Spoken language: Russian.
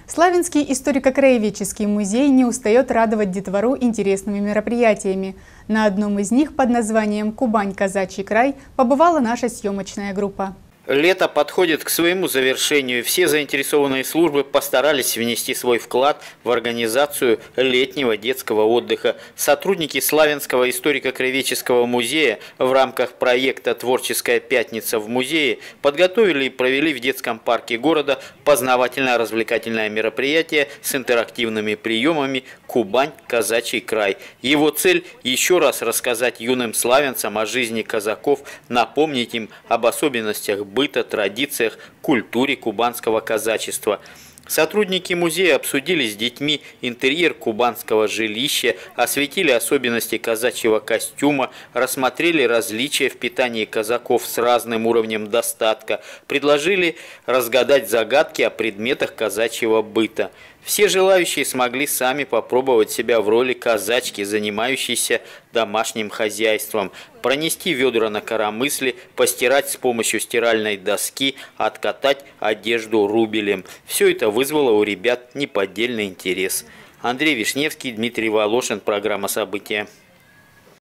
Славянский историко-краеведческий музей не устает радовать детвору интересными мероприятиями. На одном из них под названием «Кубань. Казачий край» побывала наша съемочная группа. Лето подходит к своему завершению. Все заинтересованные службы постарались внести свой вклад в организацию летнего детского отдыха. Сотрудники Славянского историко-краеведческого музея в рамках проекта «Творческая пятница в музее» подготовили и провели в детском парке города познавательно-развлекательное мероприятие с интерактивными приемами «Кубань. Казачий край». Его цель – еще раз рассказать юным славянцам о жизни казаков, напомнить им об особенностях быта, традициях, культуре кубанского казачества. Сотрудники музея обсудили с детьми интерьер кубанского жилища, осветили особенности казачьего костюма, рассмотрели различия в питании казаков с разным уровнем достатка, предложили разгадать загадки о предметах казачьего быта. Все желающие смогли сами попробовать себя в роли казачки, занимающейся домашним хозяйством, пронести ведра на коромысле, постирать с помощью стиральной доски, откатать одежду рубелем. Все это вызвало у ребят неподдельный интерес. Андрей Вишневский, Дмитрий Волошин, программа «События».